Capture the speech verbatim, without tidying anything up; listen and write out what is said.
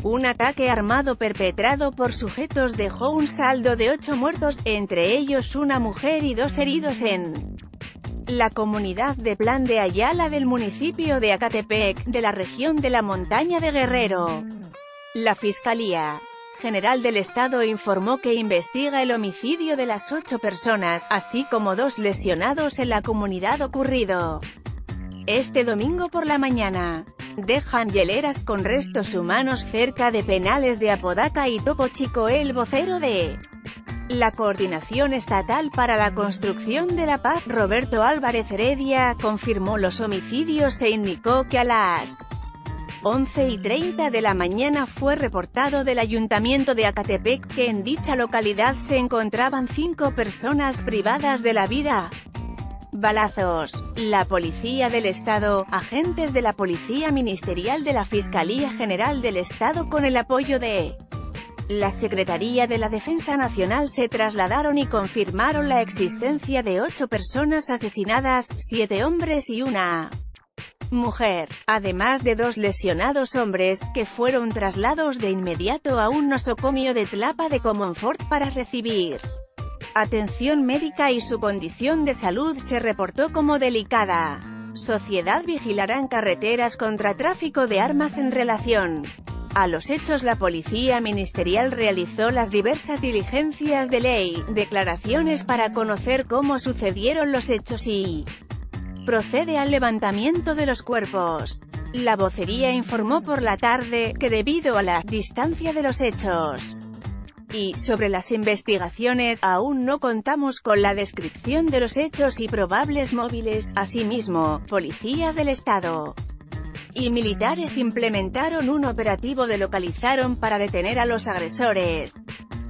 Un ataque armado perpetrado por sujetos dejó un saldo de ocho muertos, entre ellos una mujer y dos heridos en la comunidad de Plan de Ayala del municipio de Acatepec, de la región de la Montaña de Guerrero. La Fiscalía General del Estado informó que investiga el homicidio de las ocho personas, así como dos lesionados en la comunidad ocurrido este domingo por la mañana. Dejan hieleras con restos humanos cerca de penales de Apodaca y Topo Chico. El vocero de la Coordinación Estatal para la Construcción de la Paz, Roberto Álvarez Heredia, confirmó los homicidios e indicó que a las once y treinta de la mañana fue reportado del Ayuntamiento de Acatepec que en dicha localidad se encontraban cinco personas privadas de la vida. Balazos. La Policía del Estado, agentes de la Policía Ministerial de la Fiscalía General del Estado con el apoyo de la Secretaría de la Defensa Nacional se trasladaron y confirmaron la existencia de ocho personas asesinadas, siete hombres y una mujer, además de dos lesionados hombres, que fueron trasladados de inmediato a un nosocomio de Tlapa de Comonfort para recibir atención médica y su condición de salud se reportó como delicada. Sociedad vigilarán carreteras contra tráfico de armas. En relación a los hechos, la Policía Ministerial realizó las diversas diligencias de ley, declaraciones para conocer cómo sucedieron los hechos y procede al levantamiento de los cuerpos. La vocería informó por la tarde que debido a la distancia de los hechos y sobre las investigaciones, aún no contamos con la descripción de los hechos y probables móviles. Asimismo, policías del Estado y militares implementaron un operativo de localizaron para detener a los agresores.